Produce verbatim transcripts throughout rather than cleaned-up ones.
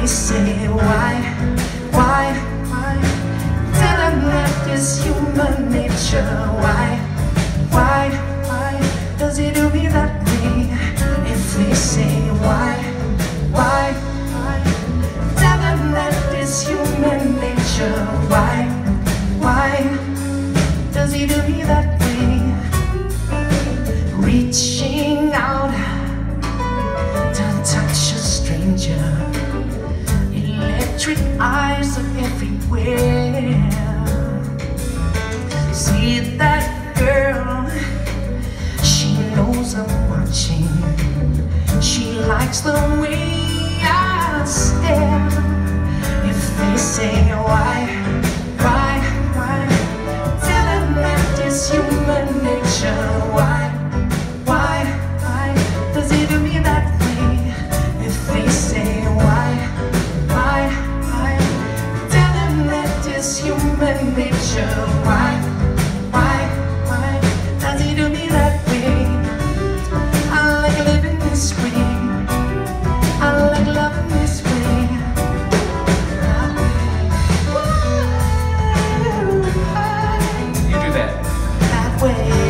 they say why, why, why, tell them that it's human nature. Why, why, why does he do me that way? If they say why, why, why, tell them that it's human nature. Why, why does he do me that way? Reaching out to touch a stranger, electric eyes are everywhere. See that girl, she knows I'm watching. She likes the way I stare. If they say why, why, why, tell them that it's human nature. Why, why, why does he do me that way? If they say why, why, why, tell them that it's human nature. Why, why, why does he do me that way? I like living this way. I like loving this way. You do that. That way.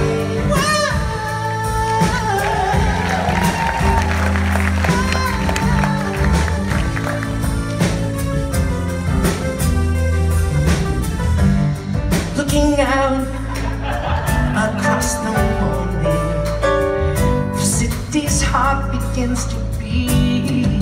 Looking out across the morning, the city's heart begins to beat.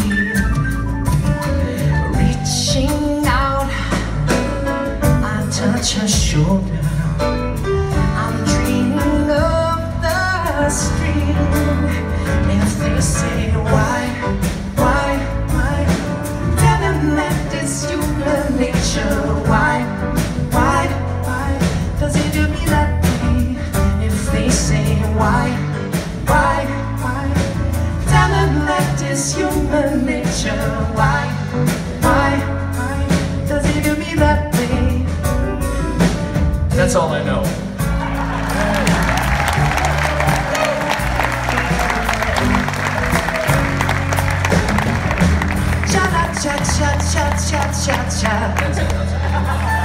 Reaching out, I touch her shoulder. I'm dreaming of the stream. If they say why, why, why, tell them that it's human nature. Why, why, why does he do me that way? If they say why, why, why, tell them that it's human nature. Why, why, why does he do me that way? That's all I know. Cha cha cha cha cha cha cha. That's it. That's it.